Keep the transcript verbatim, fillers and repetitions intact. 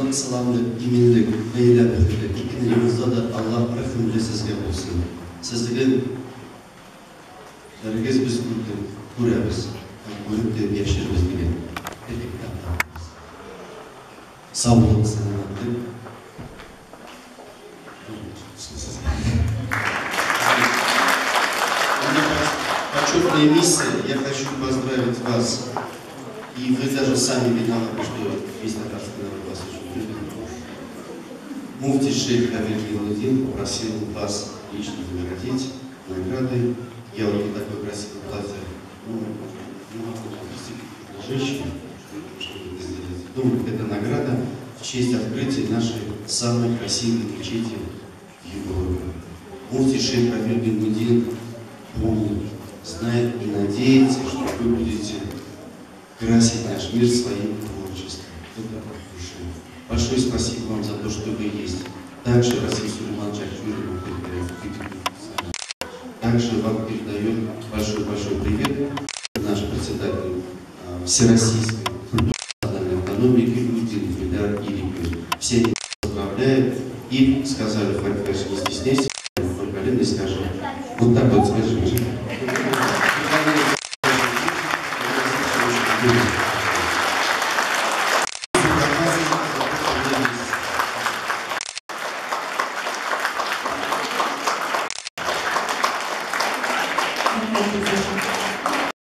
барлық саламды имендік, бейлеп өтілік. Екені емізді да Аллах рахымлы сізге болсын. Сіздігі әргіз біз көрәбіз, көріпті яшырбіз деген. Саулық, сәлематтық. Почетная миссия, я хочу поздравить вас, и вы даже сами виноваты, что весь татарский народ вас очень любит. Муфти шейх Равиль Гилудин попросил вас лично наградить награды. Я вот не такой красивый платье, ну, не могу попросить женщину, чтобы это сделать. Думаю, это награда в честь открытия нашей самой красивой мечети в Европе. Муфти шейх Равиль Гилудин помнит, знает и надеется, что вы будете красить наш мир своим творчеством. Большое спасибо вам за то, что вы есть. Также Расим Сулейман Чахчурин также вам передаем большой-большой привет. Наш председатель э, Всероссийской национальной экономики Гилудин Ильдар Иликович. Все поздравляют и сказали, Фарид, не стесняйся.